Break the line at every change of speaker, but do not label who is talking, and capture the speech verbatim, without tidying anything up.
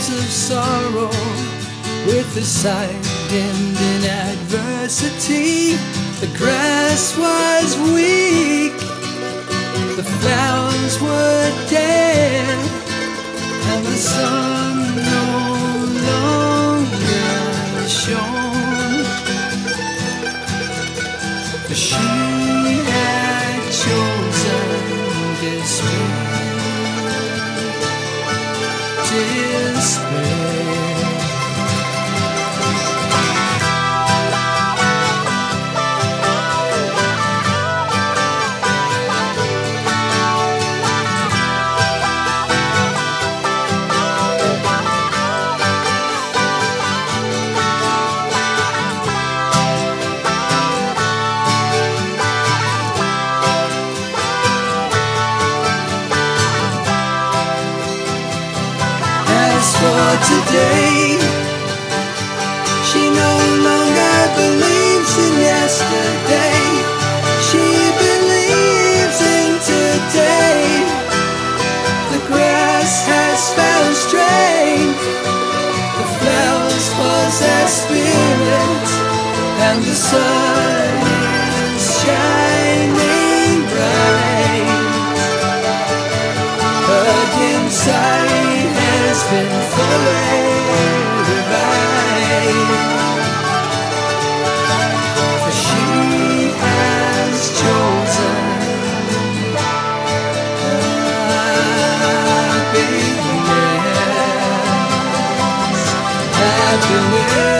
years of sorrow, with the sight dimmed in adversity. The grass was weak, the flowers were dead, and the sun no longer shone. For she had chosen despair. Despair. For today, she no longer believes in yesterday. She believes in today. The grass has found strength, the flowers possess spirit, and the sun is shining bright. Her dim sight has been fully revived, for she has chosen happiness, happiness.